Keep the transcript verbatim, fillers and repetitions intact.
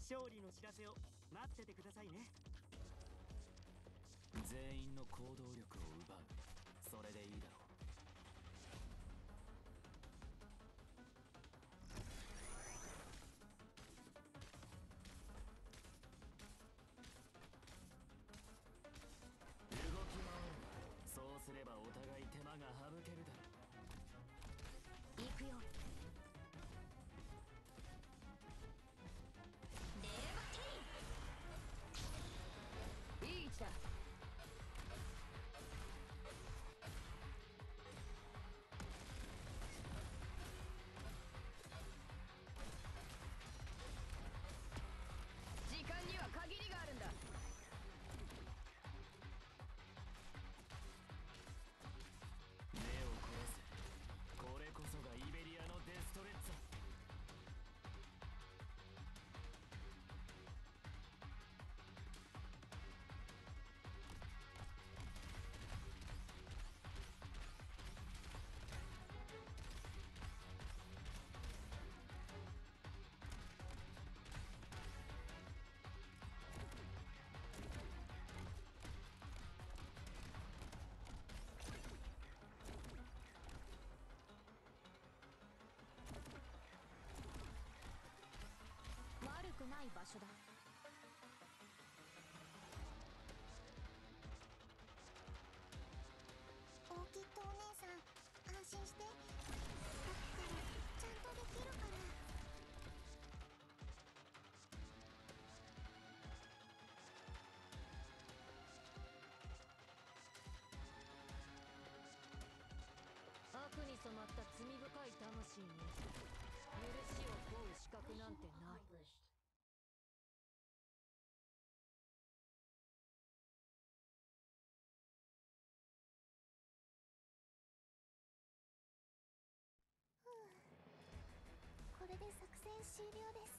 勝利の知らせを待っててくださいね。 全員の行動力を奪う。それでいいだろう。動き回る。そうすればお互い手間が省けるだろう。 行くよ。レバティいい位置だ。時間には限りがあるんだ。 目を凝らせ。これこそがイベリアのデストレッツァ。 悪くない場所だ。 オーキッドお姉さん、安心して。だったらちゃんとできるから。 悪に染まった罪深い魂に許しを請う資格なんてない。 これで作戦終了です。